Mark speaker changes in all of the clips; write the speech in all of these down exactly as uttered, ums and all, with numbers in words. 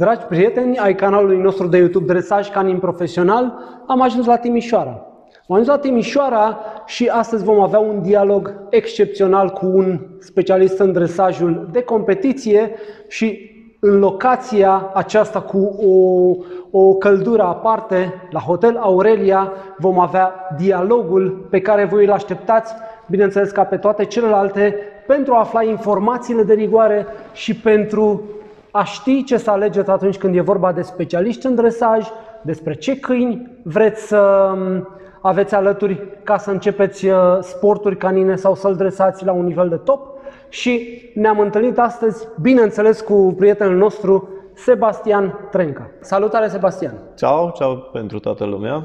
Speaker 1: Dragi prieteni ai canalului nostru de YouTube Dresaj Canin Profesional, am ajuns la Timișoara. Am ajuns la Timișoara și astăzi vom avea un dialog excepțional cu un specialist în dresajul de competiție și în locația aceasta cu o, o căldură aparte, la Hotel Aurelia, vom avea dialogul pe care voi îl așteptați, bineînțeles ca pe toate celelalte, pentru a afla informațiile de rigoare și pentru a ști ce să alegeți atunci când e vorba de specialiști în dresaj, despre ce câini vreți să aveți alături ca să începeți sporturi canine sau să-l dresați la un nivel de top. Și ne-am întâlnit astăzi, bineînțeles, cu prietenul nostru, Sebastian Trenca. Salutare, Sebastian!
Speaker 2: Ciao, ciao pentru toată lumea!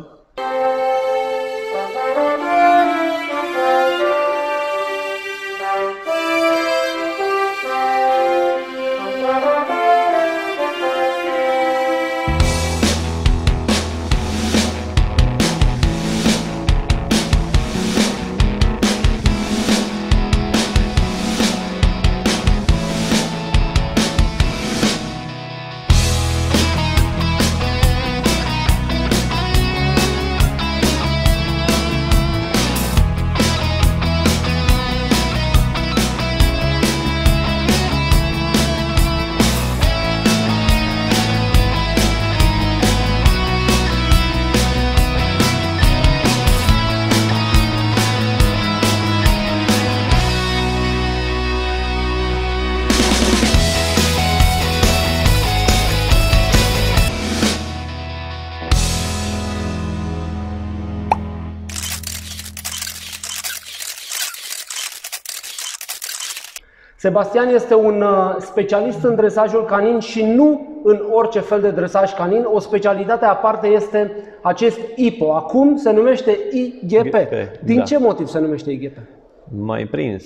Speaker 1: Sebastian este un specialist în dresajul canin și nu în orice fel de dresaj canin. O specialitate aparte este acest I P O. Acum se numește I G P. Din
Speaker 2: da.
Speaker 1: ce motiv se numește I G P?
Speaker 2: Mai prins.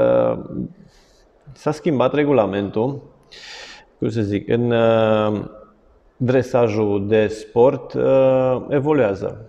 Speaker 2: S-a schimbat regulamentul, cum să zic, în dresajul de sport evoluează.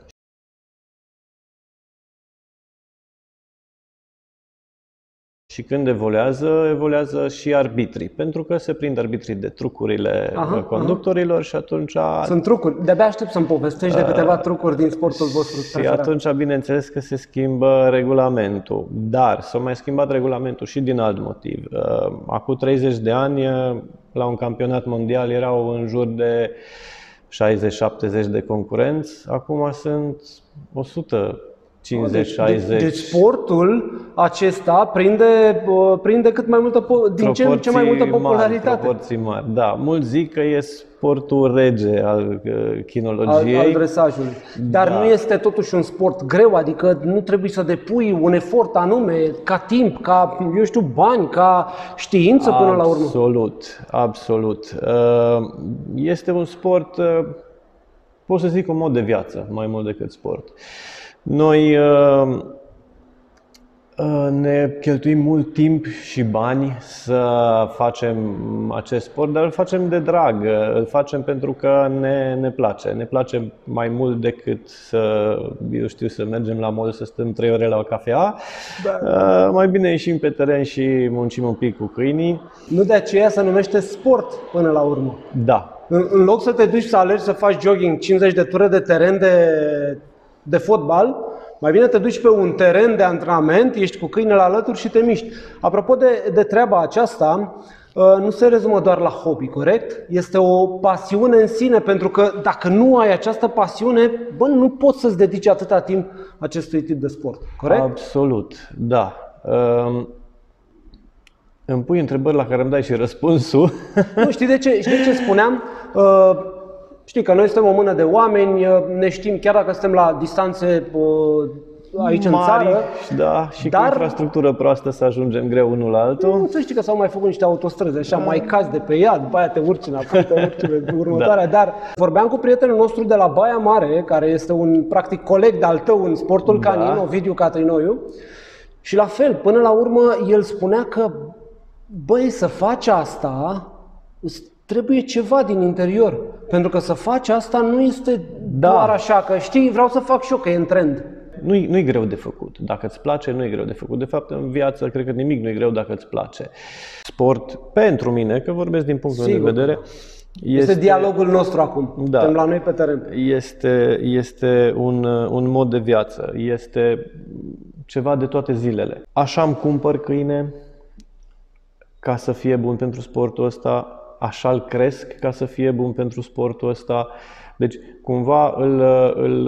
Speaker 2: Și când evoluează, evoluează și arbitrii, pentru că se prind arbitrii de trucurile aha, conductorilor aha. și atunci...
Speaker 1: Sunt trucuri. De-abia aștept să-mi povestești de câteva trucuri din sportul vostru
Speaker 2: Și
Speaker 1: preferat.
Speaker 2: atunci, bineînțeles că se schimbă regulamentul. Dar s-a mai schimbat regulamentul și din alt motiv. Acum treizeci de ani, la un campionat mondial, erau în jur de șaizeci șaptezeci de concurenți. Acum sunt o sută cincizeci șaizeci.
Speaker 1: Deci sportul acesta prinde, prinde cât mai multă, din ce, ce mai multă popularitate.
Speaker 2: Mari, proporții mari, da. Mulți zic că e sportul rege al kinologiei.
Speaker 1: Al, al dresajului. Dar da. Nu este totuși un sport greu, adică nu trebuie să depui un efort anume, ca timp, ca, eu știu, bani, ca știință până
Speaker 2: absolut,
Speaker 1: la urmă.
Speaker 2: Absolut, absolut. Este un sport, pot să zic, un mod de viață, mai mult decât sport. Noi uh, uh, ne cheltuim mult timp și bani să facem acest sport, dar îl facem de drag, îl facem pentru că ne, ne place. Ne place mai mult decât să, eu știu, să mergem la mall, să stăm trei ore la o cafea. Da. Uh, mai bine ieșim pe teren și muncim un pic cu câinii.
Speaker 1: Nu de aceea se numește sport până la urmă.
Speaker 2: Da.
Speaker 1: În, în loc să te duci să alergi să faci jogging cincizeci de ture de teren de... de fotbal, mai bine te duci pe un teren de antrenament, ești cu câinele alături și te miști. Apropo de, de treaba aceasta, nu se rezumă doar la hobby, corect? Este o pasiune în sine, pentru că dacă nu ai această pasiune, bă, nu poți să-ți dedici atâta timp acestui tip de sport, corect?
Speaker 2: Absolut, da. Um, îmi pui întrebări la care îmi dai și răspunsul.
Speaker 1: Nu, știi de ce, știi de ce spuneam? Uh, Știi că noi suntem o mână de oameni, ne știm chiar dacă suntem la distanțe aici
Speaker 2: mari,
Speaker 1: în țară.
Speaker 2: Da, și
Speaker 1: dar,
Speaker 2: cu infrastructură proastă să ajungem greu unul la altul.
Speaker 1: Nu, să știi că s-au mai făcut niște autostrăzi așa, da. Mai cazi de pe ea, după aia te urci înapoi, te urci în următoarea. Da. Dar vorbeam cu prietenul nostru de la Baia Mare, care este un practic coleg de-al tău în sportul da. canin, Ovidiu Catrinoiu. Și la fel, până la urmă, el spunea că, băi, să faci asta, trebuie ceva din interior, pentru că să faci asta nu este da. doar așa, că știi, vreau să fac și eu, că e în trend.
Speaker 2: Nu-i, nu-i greu de făcut. Dacă îți place, nu-i greu de făcut. De fapt, în viață, cred că nimic nu-i greu dacă îți place. Sport, pentru mine, că vorbesc din punctul meu de vedere,
Speaker 1: Este, este dialogul nostru acum,
Speaker 2: da,
Speaker 1: suntem la noi pe teren.
Speaker 2: Este, este un, un mod de viață, este ceva de toate zilele. Așa îmi cumpăr câine ca să fie bun pentru sportul ăsta, așa îl cresc ca să fie bun pentru sportul ăsta. Deci cumva îl, îl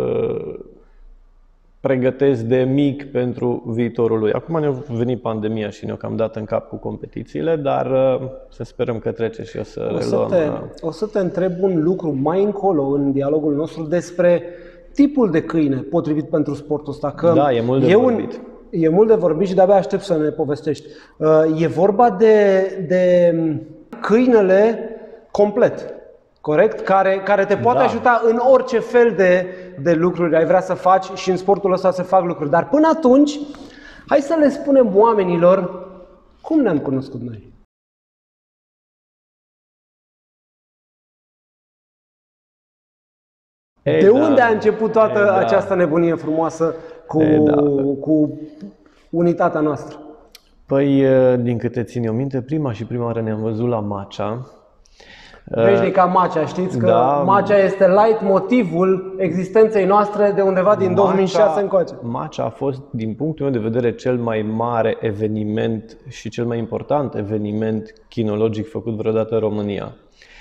Speaker 2: pregătesc de mic pentru viitorul lui. Acum ne-a venit pandemia și ne-a cam dat în cap cu competițiile, dar să sperăm că trece și o să
Speaker 1: o să
Speaker 2: reluăm.
Speaker 1: Te, o să te întreb un lucru mai încolo în dialogul nostru despre tipul de câine potrivit pentru sportul ăsta. Că
Speaker 2: da, e mult de
Speaker 1: e
Speaker 2: vorbit.
Speaker 1: Un, e mult de vorbit și de-abia aștept să ne povestești. E vorba de, de câinele complet. Corect? Care, care te poate
Speaker 2: da.
Speaker 1: ajuta în orice fel de, de lucruri ai vrea să faci și în sportul ăsta să fac lucruri. Dar până atunci, hai să le spunem oamenilor cum ne-am cunoscut noi.
Speaker 2: Ei,
Speaker 1: de
Speaker 2: da.
Speaker 1: unde a început toată
Speaker 2: Ei, da.
Speaker 1: această nebunie frumoasă cu,
Speaker 2: Ei, da.
Speaker 1: cu unitatea noastră?
Speaker 2: Păi, din câte țin eu minte, prima și prima oară ne-am văzut la Macea.
Speaker 1: Veșnica Macea, știți că
Speaker 2: da,
Speaker 1: Macea este light motivul existenței noastre de undeva din
Speaker 2: Macea,
Speaker 1: două mii șase încoace.
Speaker 2: Macea a fost, din punctul meu de vedere, cel mai mare eveniment și cel mai important eveniment kinologic făcut vreodată în România.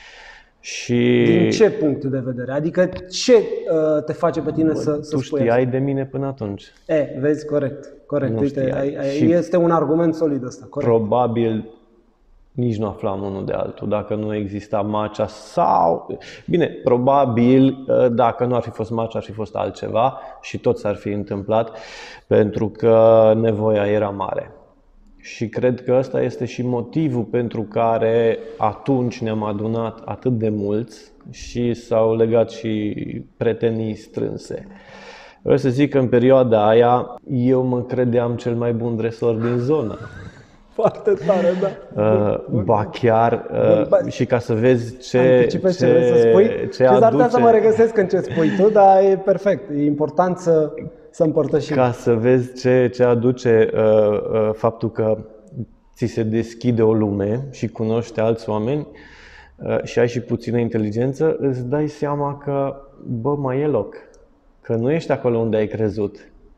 Speaker 2: Și
Speaker 1: din ce punct de vedere? Adică ce uh, te face pe tine Bă, să, să
Speaker 2: tu
Speaker 1: spui
Speaker 2: știai
Speaker 1: asta?
Speaker 2: de mine până atunci.
Speaker 1: E, vezi, corect. corect.
Speaker 2: Nu
Speaker 1: Uite, ai, ai,
Speaker 2: și
Speaker 1: este un argument solid ăsta. Corect.
Speaker 2: Probabil nici nu aflam unul de altul dacă nu exista Macea sau... Bine, probabil dacă nu ar fi fost Macea ar fi fost altceva și tot s-ar fi întâmplat pentru că nevoia era mare. Și cred că ăsta este și motivul pentru care atunci ne-am adunat atât de mulți și s-au legat și prietenii strânse. Vreau să zic că în perioada aia eu mă credeam cel mai bun dresor din zonă.
Speaker 1: Foarte tare, da.
Speaker 2: Uh, ba chiar, uh, și ca să vezi ce, ce,
Speaker 1: ce, ce vrei să spui,
Speaker 2: ce
Speaker 1: aduce...
Speaker 2: aduce,
Speaker 1: să mă regăsesc în ce spui tu, dar e perfect. E important să, să împărtășim.
Speaker 2: Ca să vezi ce, ce aduce uh, uh, faptul că ți se deschide o lume și cunoști alți oameni uh, și ai și puțină inteligență, îți dai seama că, bă, mai e loc. Că nu ești acolo unde ai crezut.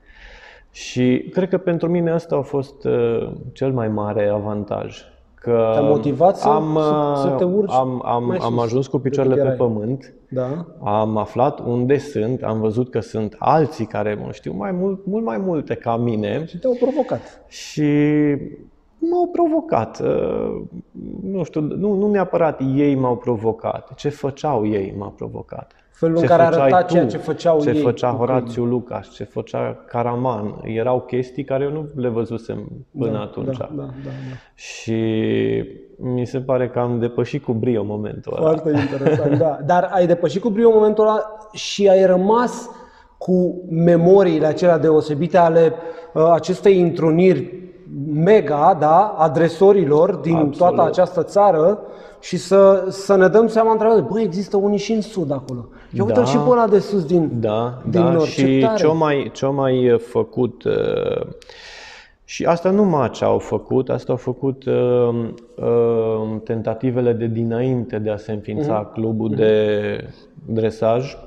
Speaker 2: Și cred că pentru mine asta a fost uh, cel mai mare avantaj. Că
Speaker 1: te-a motivat să,
Speaker 2: am,
Speaker 1: să, să te urci
Speaker 2: am, am, am ajuns cu picioarele pe pământ,
Speaker 1: da.
Speaker 2: Am aflat unde sunt, am văzut că sunt alții care mă știu mai mult, mult mai multe ca mine.
Speaker 1: Și te-au provocat.
Speaker 2: Și m-au provocat. Nu știu, nu, nu neapărat ei m-au provocat. Ce făceau ei m-a provocat.
Speaker 1: Felul în care arăta ceea ce făceau
Speaker 2: ce
Speaker 1: ei.
Speaker 2: Ce făcea Horațiu Lucaș, ce făcea Caraman. Erau chestii care eu nu le văzusem până
Speaker 1: da,
Speaker 2: atunci.
Speaker 1: Da, da, da, da.
Speaker 2: Și mi se pare că am depășit cu brio momentul ăla.
Speaker 1: Foarte interesant, da. Dar ai depășit cu brio momentul ăla și ai rămas cu memoriile acelea deosebite ale uh, acestei întruniri mega, da, adresorilor din Absolut. toată această țară și să, să ne dăm seama într-adevăr, băi, există unii și în sud acolo. Ia uite-l da, și pe ăla de sus din,
Speaker 2: da,
Speaker 1: din
Speaker 2: da,
Speaker 1: nord.
Speaker 2: Și ce-o mai, ce-o mai făcut, uh, și asta nu Macea au făcut, asta au făcut uh, uh, tentativele de dinainte de a se înființa uh-huh. clubul uh-huh. de dresaj.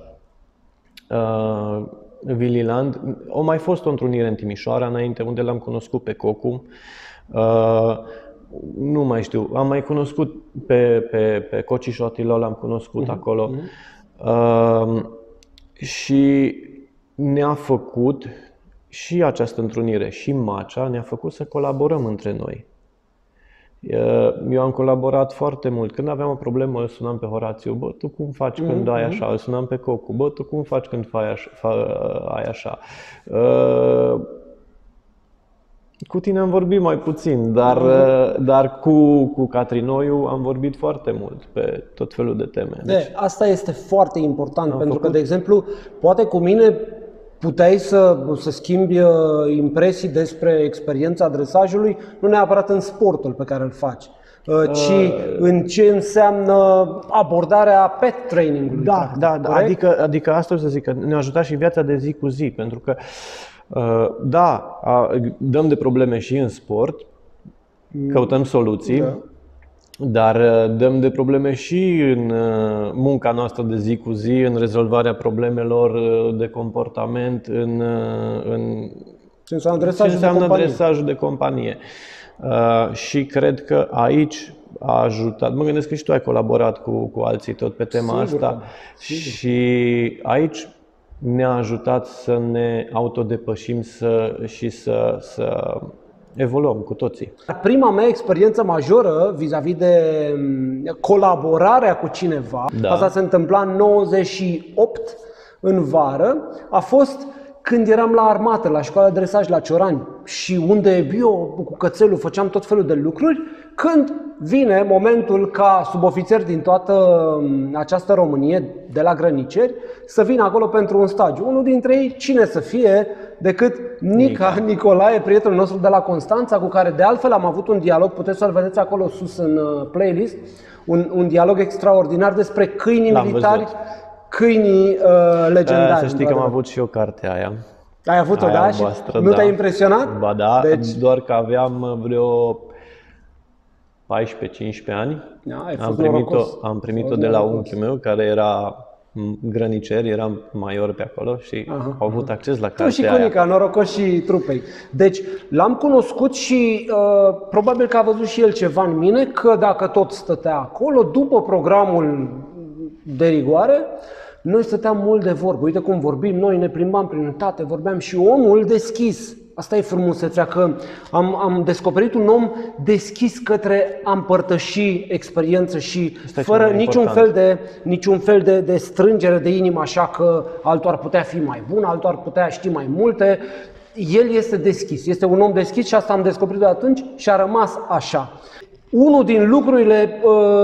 Speaker 2: Uh, Vililand. A mai fost o întrunire în Timișoara înainte, unde l-am cunoscut pe Cocu. Uh, nu mai știu, am mai cunoscut pe, pe, pe Coci Șotilo, l-am cunoscut uh-huh. acolo. Uh, și ne-a făcut și această întrunire, și Macea, ne-a făcut să colaborăm între noi. Eu am colaborat foarte mult. Când aveam o problemă, îl sunam pe Horațiu. Bă, tu cum faci când mm-hmm. ai așa? Îl sunam pe Cocu. Bă, tu cum faci când ai așa? Ai așa? Uh, cu tine am vorbit mai puțin, dar, mm-hmm. dar cu, cu Catrinoiu am vorbit foarte mult pe tot felul de teme.
Speaker 1: Deci, de, asta este foarte important, pentru
Speaker 2: făcut...
Speaker 1: că, de exemplu, poate cu mine puteai să, să schimbi impresii despre experiența dresajului, nu neapărat în sportul pe care îl faci, ci uh, în ce înseamnă abordarea pet training-ului.
Speaker 2: Da, da, da. Adică, adică asta o să zic, că ne-a ajutat și viața de zi cu zi, pentru că da, dăm de probleme și în sport, căutăm soluții, da. Dar dăm de probleme și în munca noastră de zi cu zi, în rezolvarea problemelor de comportament, în, în
Speaker 1: ce înseamnă
Speaker 2: ce înseamnă
Speaker 1: de companie.
Speaker 2: dresajul de companie. Uh, și cred că aici a ajutat. Mă gândesc că și tu ai colaborat cu, cu alții tot pe tema
Speaker 1: Sigur,
Speaker 2: asta.
Speaker 1: sigur.
Speaker 2: Și aici ne-a ajutat să ne autodepășim să, și să, să evoluăm cu toții.
Speaker 1: Prima mea experiență majoră vis-a-vis de colaborarea cu cineva,
Speaker 2: Da.
Speaker 1: asta se întâmpla în nouăzeci și opt, în vară, a fost când eram la armată, la școala de dresaj la Ciorani și unde eu cu cățelul făceam tot felul de lucruri, când vine momentul ca subofițeri din toată această Românie, de la grăniceri, să vină acolo pentru un stagiu. Unul dintre ei, cine să fie decât Nica, Nica. Nicolae, prietenul nostru de la Constanța, cu care de altfel am avut un dialog, puteți să-l vedeți acolo sus în playlist, un, un dialog extraordinar despre câinii
Speaker 2: L-am
Speaker 1: militari,
Speaker 2: văzut.
Speaker 1: câinii uh, legendari.
Speaker 2: Să știi că am avut și eu cartea aia.
Speaker 1: Ai avut-o,
Speaker 2: Aia
Speaker 1: da? Și
Speaker 2: voastră,
Speaker 1: nu
Speaker 2: da.
Speaker 1: te-ai impresionat?
Speaker 2: Ba da,
Speaker 1: Deci...
Speaker 2: doar că aveam vreo paisprezece cincisprezece ani.
Speaker 1: Da, ai fost
Speaker 2: am primit-o,
Speaker 1: norocos.
Speaker 2: am primit-o
Speaker 1: Fost
Speaker 2: de la
Speaker 1: norocos.
Speaker 2: unchiul meu, care era grănicer, era major pe acolo și
Speaker 1: Aha,
Speaker 2: au avut acces la
Speaker 1: Tu și
Speaker 2: cartea aia.
Speaker 1: Cunica, norocos și trupei. Deci l-am cunoscut și uh, probabil că a văzut și el ceva în mine, că dacă tot stătea acolo, după programul de rigoare, noi stăteam mult de vorbă. Uite cum vorbim, noi ne plimbam prin unitate, vorbeam și omul deschis. Asta e frumusețea, că am, am descoperit un om deschis către a împărtăși experiență și
Speaker 2: Asta e
Speaker 1: fără
Speaker 2: cel mai
Speaker 1: niciun
Speaker 2: important.
Speaker 1: fel, de, niciun fel de, de strângere de inimă, așa că altul ar putea fi mai bun, altul ar putea ști mai multe. El este deschis, este un om deschis și asta am descoperit de atunci și a rămas așa. Unul din lucrurile,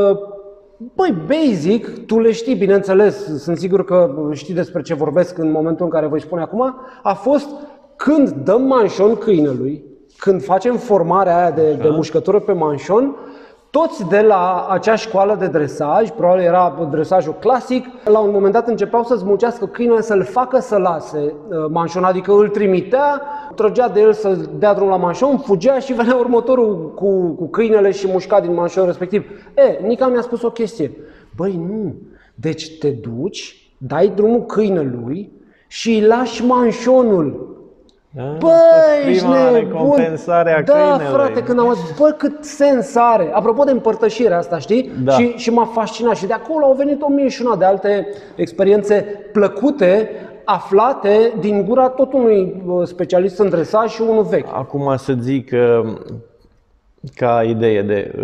Speaker 1: băi, basic, tu le știi, bineînțeles, sunt sigur că știi despre ce vorbesc în momentul în care voi spune acum, a fost când dăm manșon câinelui, când facem formarea aia de, de mușcătură pe manșon, toți de la acea școală de dresaj, probabil era dresajul clasic, la un moment dat începeau să-ți muncească câinele, să-l facă să lase manșon, adică îl trimitea, trăgea de el să dea drumul la manșon, fugea și venea următorul cu, cu câinele și mușca din manșon respectiv. E, Nica mi-a spus o chestie, băi nu, deci te duci, dai drumul câinelui și îi lași manșonul. Bă, ești nebun!
Speaker 2: Recompensarea
Speaker 1: Da,
Speaker 2: câinelui.
Speaker 1: frate, când am zis, bă, cât sens are. Apropo de împărtășirea asta, știi?
Speaker 2: Da.
Speaker 1: Și, și m-a fascinat. Și de acolo au venit o mie și una de alte experiențe plăcute, aflate din gura tot unui specialist în dresaj și unul vechi.
Speaker 2: Acum să zic că, ca idee de,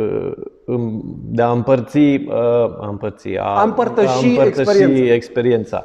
Speaker 2: de a împărți, a, împărți, a,
Speaker 1: A împărtăși
Speaker 2: a împărtăși
Speaker 1: experiența.
Speaker 2: experiența.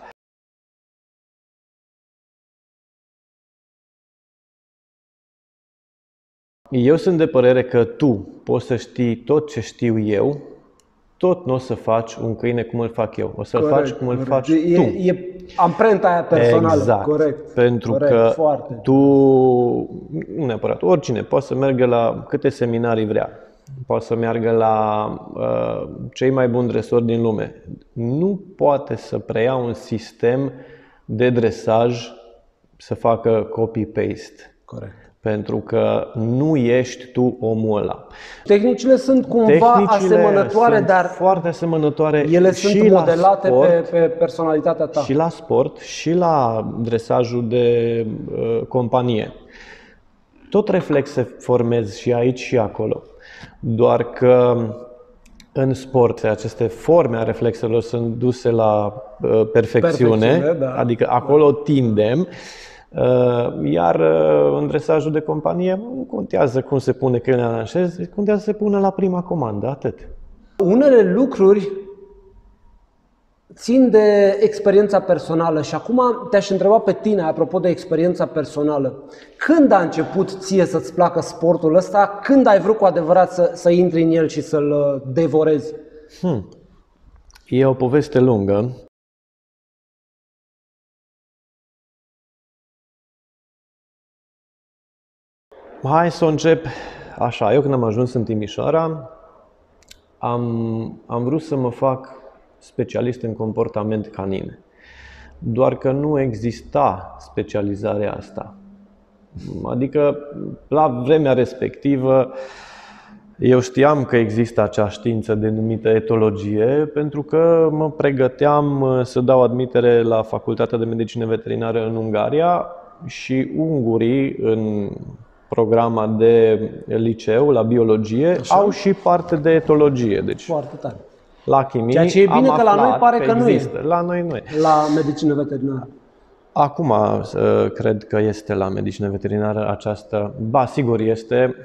Speaker 2: Eu sunt de părere că tu poți să știi tot ce știu eu, tot nu o să faci un câine cum îl fac eu. O să-l faci cum îl faci
Speaker 1: e,
Speaker 2: tu.
Speaker 1: E amprenta aia personală.
Speaker 2: Exact.
Speaker 1: Corect.
Speaker 2: Pentru
Speaker 1: corect,
Speaker 2: că
Speaker 1: foarte.
Speaker 2: tu, nu neapărat, oricine poate să meargă la câte seminarii vrea. Poate să meargă la uh, cei mai buni dresori din lume. Nu poate să preia un sistem de dresaj să facă copy-paste.
Speaker 1: Corect.
Speaker 2: Pentru că nu ești tu omul ăla.
Speaker 1: Tehnicile sunt cumva
Speaker 2: Tehnicile
Speaker 1: asemănătoare,
Speaker 2: sunt
Speaker 1: dar
Speaker 2: foarte asemănătoare
Speaker 1: ele
Speaker 2: și
Speaker 1: sunt
Speaker 2: la
Speaker 1: modelate
Speaker 2: sport,
Speaker 1: pe, pe personalitatea ta.
Speaker 2: și la sport, și la dresajul de uh, companie. Tot reflexe formezi și aici și acolo. Doar că în sport aceste forme a reflexelor sunt duse la uh, perfecțiune,
Speaker 1: Perfecțiune, da.
Speaker 2: adică acolo tindem. Iar în dresajul de companie nu contează cum se pune câinele la așez, contează să se pună la prima comandă, atât.
Speaker 1: Unele lucruri țin de experiența personală și acum te-aș întreba pe tine, apropo de experiența personală. Când a început ție să-ți placă sportul ăsta? Când ai vrut cu adevărat să, să intri în el și să-l devorezi?
Speaker 2: Hmm. E o poveste lungă. Hai să o încep așa. Eu când am ajuns în Timișoara, am, am vrut să mă fac specialist în comportament canin. Doar că nu exista specializarea asta. Adică, la vremea respectivă, Eu știam că există acea știință denumită etologie pentru că mă pregăteam să dau admitere la Facultatea de Medicină Veterinară în Ungaria și ungurii în programa de liceu, la biologie, Așa. au și parte de etologie. Deci,
Speaker 1: foarte tare.
Speaker 2: La chimie
Speaker 1: Ceea ce e bine
Speaker 2: am
Speaker 1: că la noi pare
Speaker 2: că,
Speaker 1: că nu
Speaker 2: există.
Speaker 1: e.
Speaker 2: La noi nu e.
Speaker 1: La medicină veterinară.
Speaker 2: Acum cred că este la medicină veterinară această... Ba, sigur este.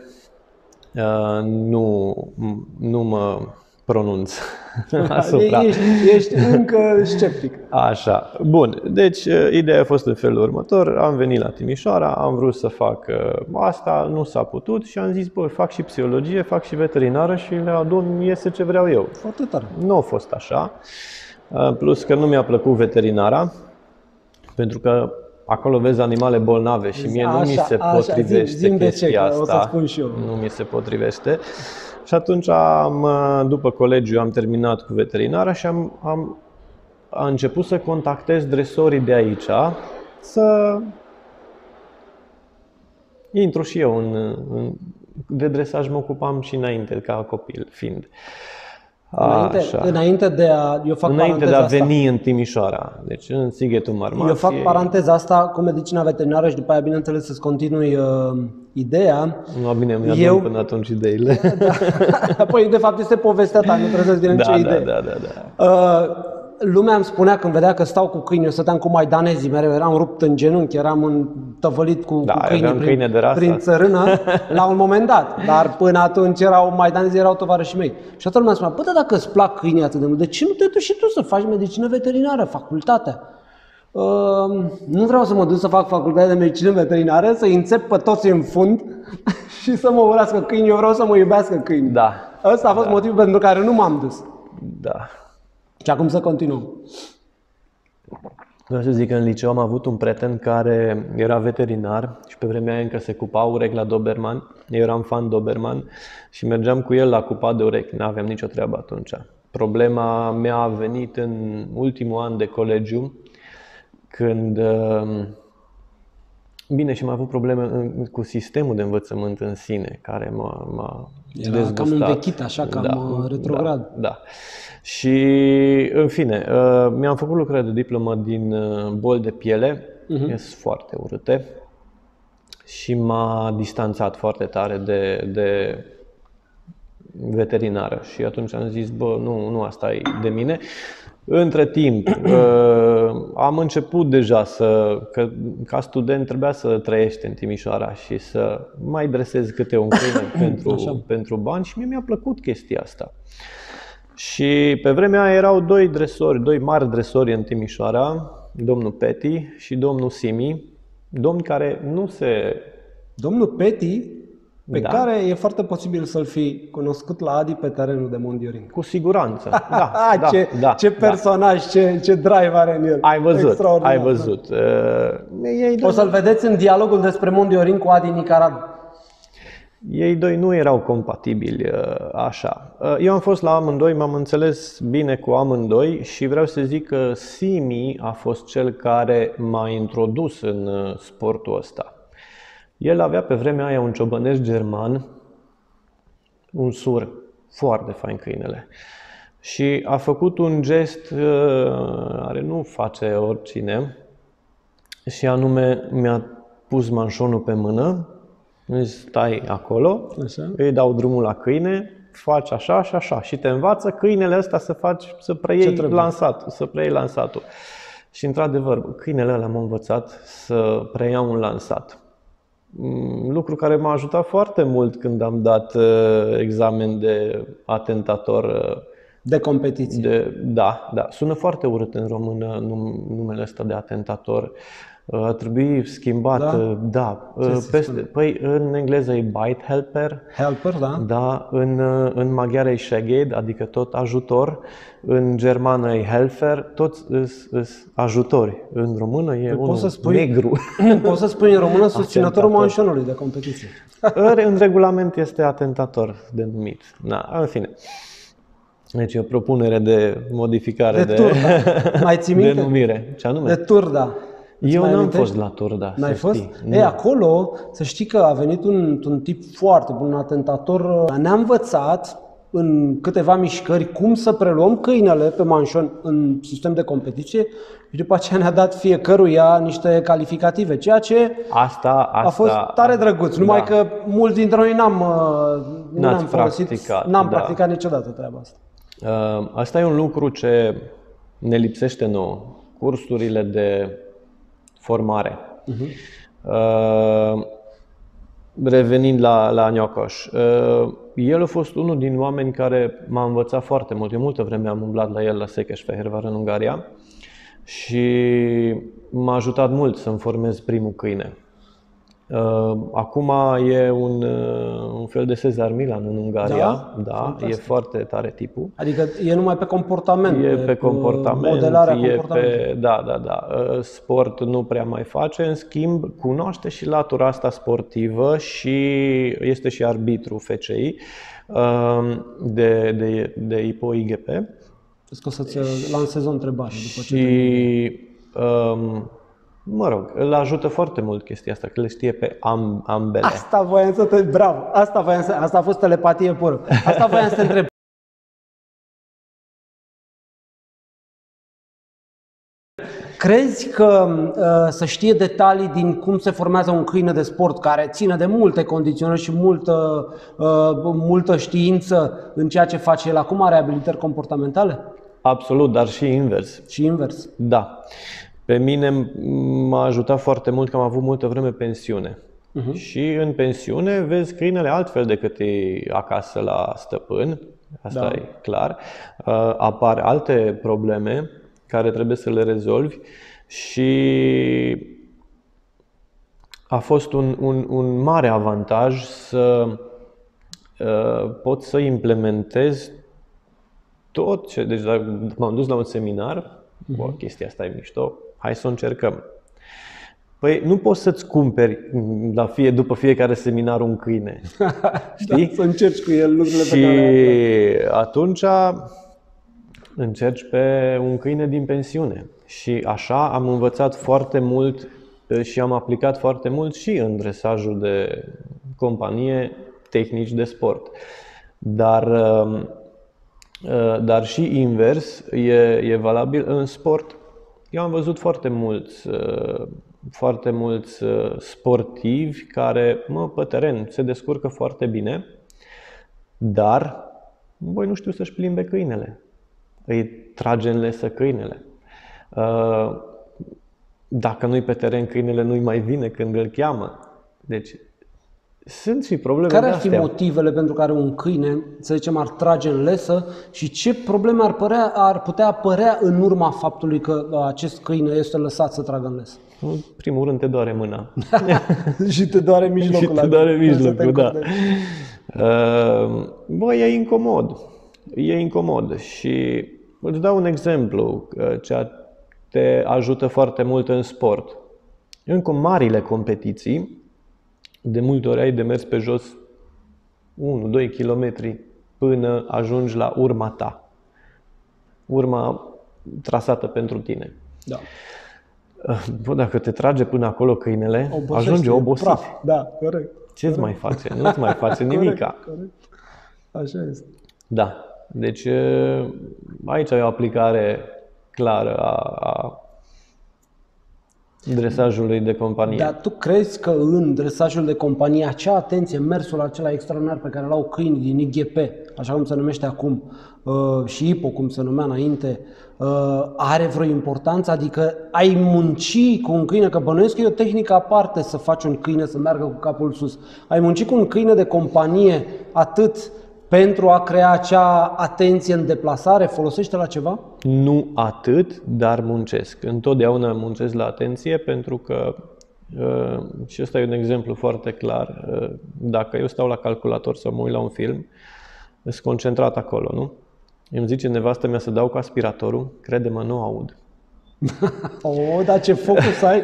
Speaker 2: Nu, nu mă pronunț asupra.
Speaker 1: Ești, ești încă sceptic.
Speaker 2: Așa. Bun. Deci, ideea a fost în felul următor. Am venit la Timișoara, am vrut să fac asta, nu s-a putut și am zis, bă, fac și psihologie, fac și veterinară și le adun, iese ce vreau eu.
Speaker 1: Foarte tare.
Speaker 2: Nu a fost așa. Plus că nu mi-a plăcut veterinara, pentru că acolo vezi animale bolnave și mie așa, nu mi se potrivește așa, zi, chestia ce, asta.
Speaker 1: O să spun și eu.
Speaker 2: Nu mi se potrivește. Și atunci, am, după colegiu, am terminat cu veterinara și am, am, am început să contactez dresorii de aici, să intru și eu în, în de dresaj mă ocupam și înainte, ca copil fiind.
Speaker 1: Înainte, înainte de a, eu fac
Speaker 2: înainte de a veni
Speaker 1: asta.
Speaker 2: în Timișoara, deci în Sighetul Marmației.
Speaker 1: Eu fac paranteza asta cu medicina veterinară și după aia, bineînțeles, să-ți continui uh, ideea.
Speaker 2: Nu, bine, mi-a
Speaker 1: eu...
Speaker 2: până atunci ideile.
Speaker 1: Da. Păi, de fapt, este povestea ta, nu trebuie să-ți vină
Speaker 2: da,
Speaker 1: nicio
Speaker 2: da,
Speaker 1: idee.
Speaker 2: Da, da, da.
Speaker 1: Uh, lumea îmi spunea când vedea că stau cu câini, eu stăteam cu maidanezii mereu, eram rupt în genunchi, eram tăvălit cu,
Speaker 2: da,
Speaker 1: cu câinii prin,
Speaker 2: câine de rasă.
Speaker 1: prin țărână la un moment dat, dar până atunci erau maidanezii, erau tovarășii mei. Și atunci lumea spunea, bă, dar dacă îți plac câinii atât de mult, de ce nu te duci și tu să faci medicină veterinară, facultatea? Uh, nu vreau să mă duc să fac facultatea de medicină veterinară, să-i înțep pe toți în fund și să mă urască câinii, eu vreau să mă iubească câinii.
Speaker 2: Da.
Speaker 1: Ăsta a fost
Speaker 2: da.
Speaker 1: motivul pentru care nu m-am dus.
Speaker 2: Da.
Speaker 1: Și acum să continuăm.
Speaker 2: Vreau să zic că în liceu am avut un prieten care era veterinar și pe vremea aia încă se cupa urechi la Doberman. Eu eram fan Doberman și mergeam cu el la cupat de urechi. Nu aveam nicio treabă atunci. Problema mea a venit în ultimul an de colegiu, când... Bine, și am avut probleme cu sistemul de învățământ în sine, care m-a, m-a
Speaker 1: Era
Speaker 2: dezgustat.
Speaker 1: cam învechit, așa, cam
Speaker 2: da,
Speaker 1: retrograd.
Speaker 2: Da, da. Și, în fine, mi-am făcut lucrări de diplomă din boli de piele, uh-huh. Sunt foarte urâte și m-a distanțat foarte tare de, de veterinară și atunci am zis, bă, nu, nu asta e de mine. Între timp, am început deja să, că ca student trebuia să trăiești în Timișoara și să mai dresez câte un câine pentru, pentru bani și mie mi-a plăcut chestia asta. Și pe vremea aia erau doi dresori, doi mari dresori în Timișoara, domnul Peti și domnul Simi, domni care nu se...
Speaker 1: Domnul Peti, pe
Speaker 2: da.
Speaker 1: care e foarte posibil să-l fi cunoscut la Adi pe terenul de Mondiorin.
Speaker 2: Cu siguranță, da. da
Speaker 1: ce
Speaker 2: da,
Speaker 1: ce personaj, da. ce, ce drive are în el.
Speaker 2: Ai văzut, ai văzut. Uh,
Speaker 1: o să-l vedeți în dialogul despre Mondiorin cu Adi Nicarad.
Speaker 2: Ei doi nu erau compatibili așa. Eu am fost la amândoi, m-am înțeles bine cu amândoi și vreau să zic că Simi a fost cel care m-a introdus în sportul ăsta. El avea pe vremea aia un ciobănesc german, un sur, foarte fain câinele. Și a făcut un gest care nu face oricine și anume mi-a pus manșonul pe mână. Stai acolo, așa. Îi dau drumul la câine, faci așa și așa și te învață câinele ăsta să faci, să preiei lansatul, să preiei lansatul. Și într-adevăr, câinele ăla m-a învățat să preia un lansat. Lucru care m-a ajutat foarte mult când am dat examen de atentator
Speaker 1: de competiție.
Speaker 2: De, da, da, sună foarte urât în română numele ăsta de atentator. Ar trebui schimbat, da, da peste, păi în engleză e bite helper,
Speaker 1: helper, da,
Speaker 2: da, în, în maghiară e Segéd, adică tot ajutor, în germană e Helfer, toți sunt ajutori. În română e unul spui, negru.
Speaker 1: Poți să spui în română susținătorul manșonului de competiție.
Speaker 2: În regulament este atentator denumit. Da, în fine. Deci e o propunere de modificare
Speaker 1: de, tur,
Speaker 2: de,
Speaker 1: da. Mai ții minte?
Speaker 2: denumire. Ce anume?
Speaker 1: De tur, da.
Speaker 2: Eu
Speaker 1: mai
Speaker 2: n-am
Speaker 1: amintești?
Speaker 2: fost la Turda,
Speaker 1: N-ai
Speaker 2: să
Speaker 1: fost?
Speaker 2: știi.
Speaker 1: E,
Speaker 2: Nu.
Speaker 1: acolo, să știi că a venit un, un tip foarte bun, un atentator. Ne-a învățat în câteva mișcări cum să preluăm câinele pe manșon în sistem de competiție și după aceea ne-a dat fiecăruia niște calificative, ceea ce
Speaker 2: Asta, asta,
Speaker 1: a fost tare drăguț, numai
Speaker 2: da.
Speaker 1: că mulți dintre noi n-am, uh, nu
Speaker 2: N-ați
Speaker 1: ne-am folosit,
Speaker 2: practicat,
Speaker 1: n-am
Speaker 2: da.
Speaker 1: practicat niciodată treaba asta.
Speaker 2: Uh, Asta e un lucru ce ne lipsește nouă, cursurile de formare. Uh-huh. Uh, Revenind la, la Niocoș, uh, el a fost unul din oameni care m-a învățat foarte mult. Eu multă vreme am umblat la el la Székesfehérvár în Ungaria și m-a ajutat mult să-mi formez primul câine. Acum e un, un fel de Cezar Milan în Ungaria,
Speaker 1: Da?
Speaker 2: da,
Speaker 1: Fantastic.
Speaker 2: e foarte tare tipul.
Speaker 1: Adică e numai pe comportament,
Speaker 2: E pe comportament,
Speaker 1: modelarea
Speaker 2: e
Speaker 1: comportamentului.
Speaker 2: pe, da, da, da. Sport nu prea mai face, în schimb cunoaște și latura asta sportivă și este și arbitru F C I de, de, de I P O I G P.
Speaker 1: Cred că o să-ți lansez o întrebare după ce
Speaker 2: Și, um, mă rog, îl ajută foarte mult chestia asta, că le știe pe am, ambele.
Speaker 1: Asta voiam să te... Bravo! Asta, voiam să... Asta a fost telepatie pură. Asta voiam să te întreb. Crezi că uh, să știe detalii din cum se formează un câine de sport, care ține de multe condiționări și multă, uh, multă știință în ceea ce face el acum, are abilitări comportamentale?
Speaker 2: Absolut, dar și invers.
Speaker 1: Și invers.
Speaker 2: Da. Pe mine m-a ajutat foarte mult că am avut multă vreme pensiune. Uh-huh. Și în pensiune vezi câinele altfel decât e acasă la stăpân, asta
Speaker 1: Da.
Speaker 2: e clar. Uh, apar alte probleme care trebuie să le rezolvi și a fost un, un, un mare avantaj să uh, pot să implementez tot ce... Deci m-am dus la un seminar, uh-huh. Bă, chestia asta e mișto, hai să o încercăm. Păi nu poți să-ți cumperi la fie, după fiecare seminar un câine, știi?
Speaker 1: Da, să încerci cu el lucrurile
Speaker 2: Și
Speaker 1: pe care...
Speaker 2: atunci încerci pe un câine din pensiune. Și așa am învățat foarte mult și am aplicat foarte mult și în dresajul de companie tehnici de sport. Dar, dar și invers e, e valabil în sport. Eu am văzut foarte mulți, foarte mulți sportivi care, mă, pe teren se descurcă foarte bine, dar băi, nu știu să-și plimbe câinele. Îi trage în lesă câinele. Dacă nu-i pe teren, câinele nu-i mai vine când îl cheamă. Deci sunt și probleme
Speaker 1: Care
Speaker 2: de
Speaker 1: ar fi
Speaker 2: astea.
Speaker 1: motivele pentru care un câine, să zicem, ar trage în lesă și ce probleme ar, părea, ar putea apărea în urma faptului că acest câine este lăsat să tragă în lesă?
Speaker 2: În primul rând te doare mâna.
Speaker 1: Și te doare mijlocul.
Speaker 2: Și te doare mijlocul, da.
Speaker 1: încordezi.
Speaker 2: Bă, e incomod. E incomod și îți dau un exemplu ce te ajută foarte mult în sport. În marile competiții, de multe ori ai de mers pe jos unu doi kilometri până ajungi la urma ta. Urma trasată pentru tine.
Speaker 1: Da.
Speaker 2: Bă, dacă te trage până acolo câinele,
Speaker 1: Obosește,
Speaker 2: ajunge obosit.
Speaker 1: praf. Da, corect.
Speaker 2: Ce-ți mai face? Nu-ți mai face nimica.
Speaker 1: Corect, corect. Așa este.
Speaker 2: Da. Deci aici e o aplicare clară a, a dresajului de companie.
Speaker 1: Dar tu crezi că în dresajul de companie, acea atenție, mersul acela extraordinar pe care l-au câinii din I G P, așa cum se numește acum, și I P O, cum se numea înainte, are vreo importanță? Adică ai munci cu un câine, că bănuiesc că e o tehnică aparte să faci un câine să meargă cu capul sus. Ai munci cu un câine de companie atât pentru a crea acea atenție în deplasare? Folosește la ceva?
Speaker 2: Nu atât, dar muncesc. Întotdeauna muncesc la atenție pentru că, și ăsta e un exemplu foarte clar, dacă eu stau la calculator să mă uit la un film, sunt concentrat acolo, nu? Îmi zice nevastă mea să dau cu aspiratorul, crede-mă, nu aud.
Speaker 1: Oh, dar ce focus ai!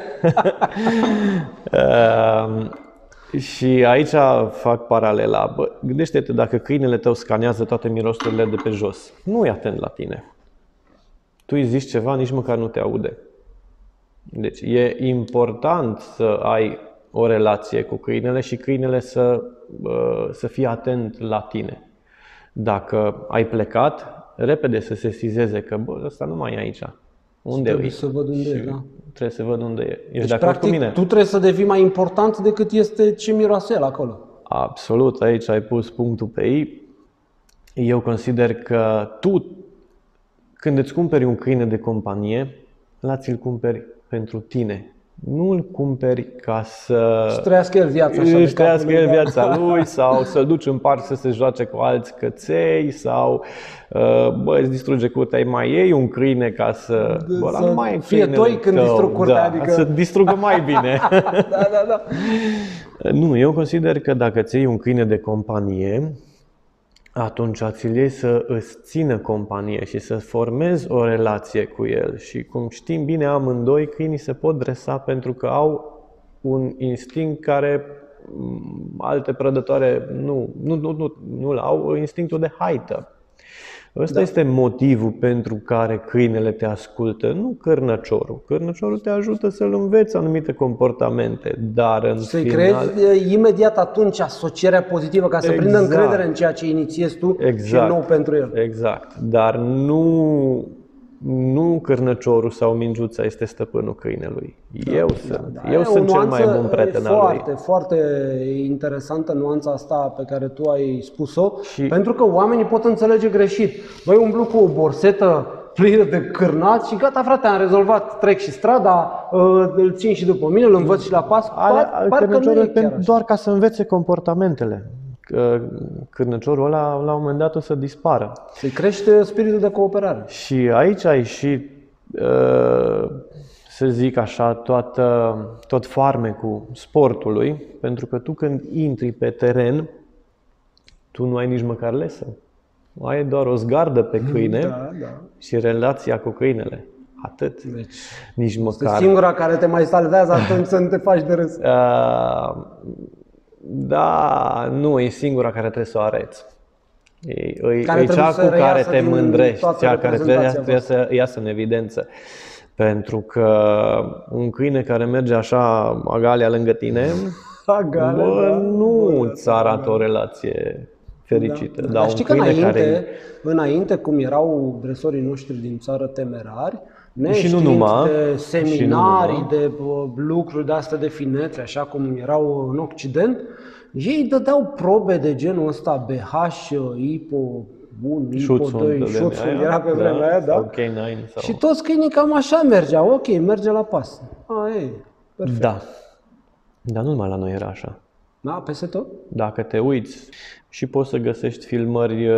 Speaker 2: Și aici fac paralela. Bă, gândește-te dacă câinele tău scanează toate mirosurile de pe jos. Nu e atent la tine. Tu îi zici ceva, nici măcar nu te aude. Deci e important să ai o relație cu câinele și câinele să, să fie atent la tine. Dacă ai plecat, repede să se sesizeze că bă, ăsta nu mai e aici. Unde
Speaker 1: trebuie
Speaker 2: e?
Speaker 1: să văd unde e, da.
Speaker 2: Trebuie să văd unde e. Ești
Speaker 1: Deci,
Speaker 2: de acord
Speaker 1: practic,
Speaker 2: cu mine?
Speaker 1: tu trebuie să devii mai important decât este ce miroase el acolo.
Speaker 2: Absolut, aici ai pus punctul pe i. Eu consider că tu, când îți cumperi un câine de companie, ăla ți-l cumperi pentru tine. Nu îl cumperi ca să
Speaker 1: Și trăiască el viața așa.
Speaker 2: își trăiască el
Speaker 1: da.
Speaker 2: viața lui sau să-l duci în parc să se joace cu alți căței sau bă, îți distruge curtea, mai iei un câine ca să... Bă,
Speaker 1: să
Speaker 2: nu mai e
Speaker 1: fie doi când
Speaker 2: tău,
Speaker 1: distrug curtea,
Speaker 2: da,
Speaker 1: adică...
Speaker 2: să distrugă mai bine.
Speaker 1: Da, da, da.
Speaker 2: Nu, eu consider că dacă ți iei un câine de companie, atunci ți-l iei să îți țină companie și să formezi o relație cu el. Și cum știm bine amândoi, câinii se pot dresa pentru că au un instinct care alte prădătoare nu, nu, nu, nu, nu au, instinctul de haită. Ăsta da. Este motivul pentru care câinele te ascultă, nu cârnăciorul. Cârnăciorul te ajută să-l înveți anumite comportamente, dar în
Speaker 1: Să-i
Speaker 2: final...
Speaker 1: creezi imediat atunci asocierea pozitivă ca să
Speaker 2: Exact.
Speaker 1: prindă încredere în ceea ce inițiezi tu
Speaker 2: Exact.
Speaker 1: și nou pentru el.
Speaker 2: Exact, dar nu, nu cârnăciorul sau mingiuța este stăpânul câinelui. Eu
Speaker 1: Da,
Speaker 2: sunt,
Speaker 1: da.
Speaker 2: eu
Speaker 1: E
Speaker 2: sunt
Speaker 1: o
Speaker 2: cel mai
Speaker 1: nuanță
Speaker 2: bun prieten al
Speaker 1: foarte,
Speaker 2: lui.
Speaker 1: foarte interesantă nuanța asta pe care tu ai spus-o,
Speaker 2: Și-
Speaker 1: pentru că oamenii pot înțelege greșit. Băi, umblu cu o borsetă plină de cârnați și gata, frate, am rezolvat, trec și strada, îl țin și după mine, îl învăț și la pas. Par, parcă nu e chiar așa.
Speaker 2: doar ca să învețe comportamentele. Că cârnăciorul ăla la un moment dat o să dispară.
Speaker 1: Se crește spiritul de cooperare.
Speaker 2: Și aici ai și, uh, să zic așa, toată, tot farmecul sportului, pentru că tu când intri pe teren, tu nu ai nici măcar lesă. Ai doar o zgardă pe câine
Speaker 1: Da, da.
Speaker 2: și relația cu câinele. Atât.
Speaker 1: Deci,
Speaker 2: Nici
Speaker 1: este
Speaker 2: măcar.
Speaker 1: singura care te mai salvează atunci să nu te faci de râs.
Speaker 2: Uh, da, nu, e singura care trebuie să o arăți. E, e,
Speaker 1: Care
Speaker 2: e
Speaker 1: trebuie
Speaker 2: cea
Speaker 1: să
Speaker 2: cu care
Speaker 1: reiasă
Speaker 2: te
Speaker 1: din
Speaker 2: mândrești,
Speaker 1: toată
Speaker 2: cea care trebuie,
Speaker 1: reprezentația
Speaker 2: trebuie să iasă în evidență. Pentru că un câine care merge așa agalea lângă tine,
Speaker 1: Agale,
Speaker 2: bă,
Speaker 1: da.
Speaker 2: nu
Speaker 1: Bă,
Speaker 2: îți arată o relație fericită.
Speaker 1: Da.
Speaker 2: Dar
Speaker 1: Dar
Speaker 2: un
Speaker 1: știi că
Speaker 2: câine
Speaker 1: înainte,
Speaker 2: care...
Speaker 1: înainte, cum erau dresorii noștri din țară temerari,
Speaker 2: Și nu
Speaker 1: neștiind
Speaker 2: numai,
Speaker 1: de
Speaker 2: și nu
Speaker 1: seminarii,
Speaker 2: numai.
Speaker 1: de bă, lucruri de astea de finețe, așa cum erau în Occident, ei dădeau probe de genul ăsta B H, I P O, bun, I P O
Speaker 2: Șuțul
Speaker 1: doi,
Speaker 2: pe vremea
Speaker 1: șuțul
Speaker 2: aia,
Speaker 1: era pe vremea aia, da?
Speaker 2: Sau K nouă sau...
Speaker 1: Și toți câinii cam așa mergeau, ok, merge la pas. A, ei, perfect.
Speaker 2: Da. Dar nu numai la noi era așa.
Speaker 1: Da, peste tot?
Speaker 2: Dacă te uiți și poți să găsești filmări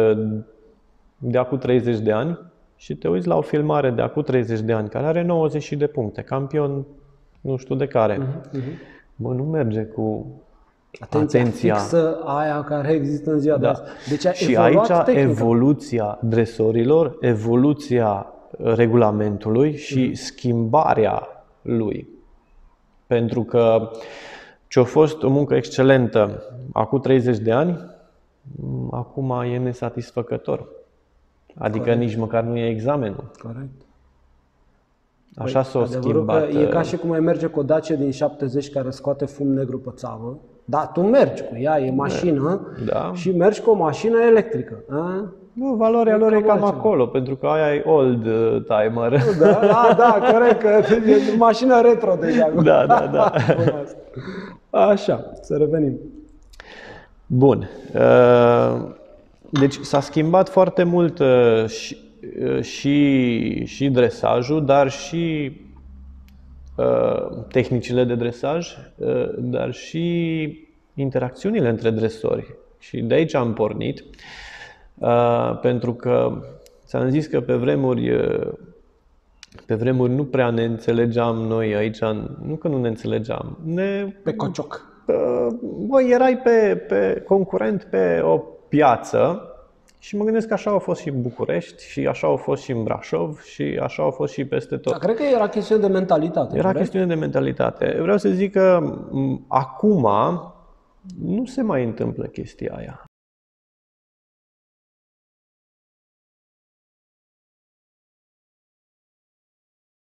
Speaker 2: de acum treizeci de ani și te uiți la o filmare de acum treizeci de ani care are nouăzeci de puncte, campion nu știu de care.
Speaker 1: Uh-huh, uh-huh.
Speaker 2: Bă, nu merge cu
Speaker 1: Atenția,
Speaker 2: atenția.
Speaker 1: fixă aia care există în ziua de
Speaker 2: Da.
Speaker 1: azi. Deci a
Speaker 2: Și
Speaker 1: evoluat
Speaker 2: aici
Speaker 1: tehnica.
Speaker 2: evoluția dresorilor, evoluția regulamentului și schimbarea lui. Pentru că ce a fost o muncă excelentă acum treizeci de ani, acum e nesatisfăcător. Adică
Speaker 1: Corect.
Speaker 2: nici măcar nu e examenul.
Speaker 1: Corect.
Speaker 2: Așa s-a
Speaker 1: Adevărul
Speaker 2: schimbat.
Speaker 1: că e ca și cum ai merge cu o Dacia din șaptezeci care scoate fum negru pe țavă. Da, tu mergi cu ea, e mașină
Speaker 2: Da.
Speaker 1: și mergi cu o mașină electrică. A?
Speaker 2: Nu, valoarea lor e
Speaker 1: cam
Speaker 2: cam
Speaker 1: altceva.
Speaker 2: acolo, pentru că aia e old timer.
Speaker 1: Da, da, da, corect, că e mașina retro deja.
Speaker 2: Da, da, da.
Speaker 1: Bun, asta. Așa, să revenim.
Speaker 2: Bun. Uh, Deci s-a schimbat foarte mult uh, și, uh, și, și dresajul, dar și uh, tehnicile de dresaj, uh, dar și interacțiunile între dresori. Și de aici am pornit, uh, pentru că ți-am zis că pe vremuri, uh, pe vremuri nu prea ne înțelegeam noi aici, nu că nu ne înțelegeam, ne...
Speaker 1: Pe cocioc.
Speaker 2: Bă, erai pe, pe concurent pe o piață și mă gândesc că așa au fost și în București și așa au fost și în Brașov și așa au fost și peste tot.
Speaker 1: Da, cred că era chestiune de mentalitate.
Speaker 2: Era
Speaker 1: corect?
Speaker 2: chestiune de mentalitate. Vreau să zic că m, acum nu se mai întâmplă chestia aia.